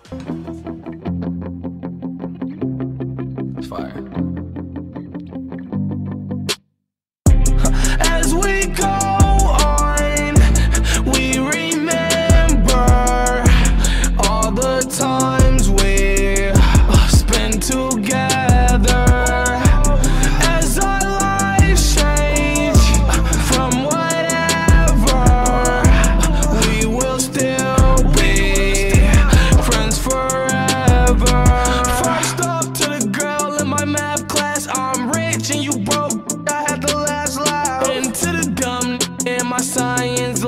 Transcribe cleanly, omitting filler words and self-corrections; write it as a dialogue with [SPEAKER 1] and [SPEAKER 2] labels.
[SPEAKER 1] It's fire.
[SPEAKER 2] As we go on, we remember all the times we spent together. As our lives change from whatever, we will still be friends forever. First off, to the girl in my math class, I'm rich and you broke. I had the last laugh. And to the dumb in my science